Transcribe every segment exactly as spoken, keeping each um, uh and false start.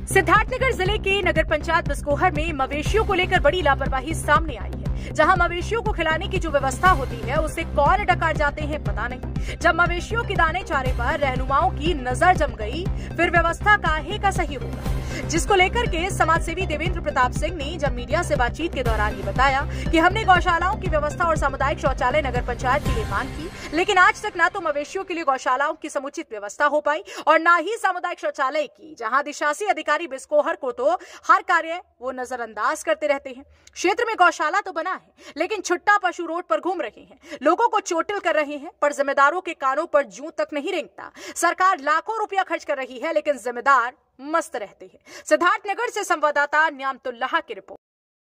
सिद्धार्थनगर जिले के नगर पंचायत बिस्कोहर में मवेशियों को लेकर बड़ी लापरवाही सामने आई है। जहां मवेशियों को खिलाने की जो व्यवस्था होती है उसे कौन डकार जाते हैं पता नहीं। जब मवेशियों के दाने चारे पर रहनुमाओं की नजर जम गई, फिर व्यवस्था काहे का सही होगा, जिसको लेकर के समाजसेवी देवेंद्र प्रताप सिंह ने जब मीडिया से बातचीत के दौरान ये बताया कि हमने गौशालाओं की व्यवस्था और सामुदायिक शौचालय नगर पंचायत के लिए मांग की, लेकिन आज तक ना तो मवेशियों के लिए गौशालाओं की समुचित व्यवस्था हो पाई और ना ही सामुदायिक शौचालय की, जहां अधिशासी अधिकारी बिस्कोहर को तो हर कार्य वो नजरअंदाज करते रहते हैं। क्षेत्र में गौशाला तो बना है, लेकिन छुट्टा पशु रोड पर घूम रहे हैं, लोगों को चोटिल कर रहे हैं, पर जिम्मेदारों के कानों पर जूं तक नहीं रेंगता। सरकार लाखों रुपया खर्च कर रही है, लेकिन जिम्मेदार मस्त रहते हैं। सिद्धार्थनगर से संवाददाता न्यामतुल्लाह की रिपोर्ट।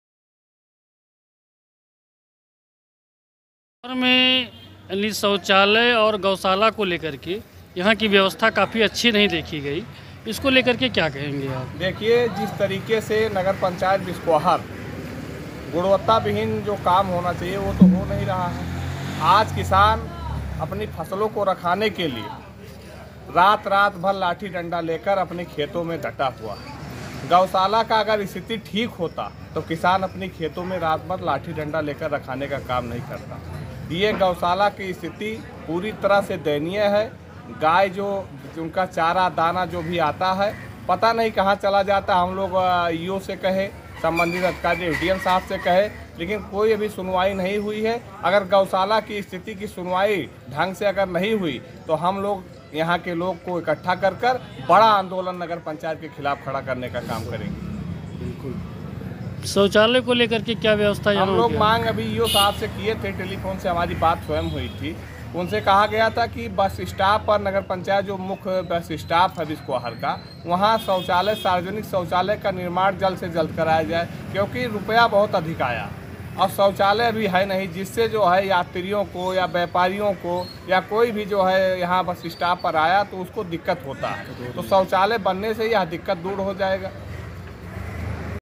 में शौचालय और गौशाला को लेकर के यहाँ की व्यवस्था काफ़ी अच्छी नहीं देखी गई, इसको लेकर के क्या कहेंगे आप? देखिए, जिस तरीके से नगर पंचायत बिस्कोहर गुणवत्ता विहीन जो काम होना चाहिए वो तो हो नहीं रहा है। आज किसान अपनी फसलों को रखाने के लिए रात रात भर लाठी डंडा लेकर अपने खेतों में डटा हुआ है। गौशाला का अगर स्थिति ठीक होता तो किसान अपनी खेतों में रात भर लाठी डंडा लेकर रखाने का काम नहीं करता। ये गौशाला की स्थिति पूरी तरह से दयनीय है। गाय जो उनका चारा दाना जो भी आता है पता नहीं कहाँ चला जाता। हम लोग ईओ से कहे, संबंधित अधिकारी एडीएम साहब से कहे, लेकिन कोई अभी सुनवाई नहीं हुई है। अगर गौशाला की स्थिति की सुनवाई ढंग से अगर नहीं हुई तो हम लोग यहाँ के लोग को इकट्ठा कर कर बड़ा आंदोलन नगर पंचायत के खिलाफ खड़ा करने का काम करेंगे। बिल्कुल। शौचालय को लेकर के क्या व्यवस्था? हम लोग मांग अभी ईओ साहब से किए थे, टेलीफोन से हमारी बात स्वयं हुई थी। उनसे कहा गया था कि बस स्टाफ पर नगर पंचायत जो मुख्य बस स्टाफ है बिस्कोहर का, वहाँ शौचालय सार्वजनिक शौचालय का निर्माण जल्द से जल्द कराया जाए, क्योंकि रुपया बहुत अधिक आया और शौचालय भी है नहीं, जिससे जो है यात्रियों को या व्यापारियों को या कोई भी जो है यहाँ बस स्टाफ पर आया तो उसको दिक्कत होता है। तो शौचालय बनने से यह दिक्कत दूर हो जाएगा।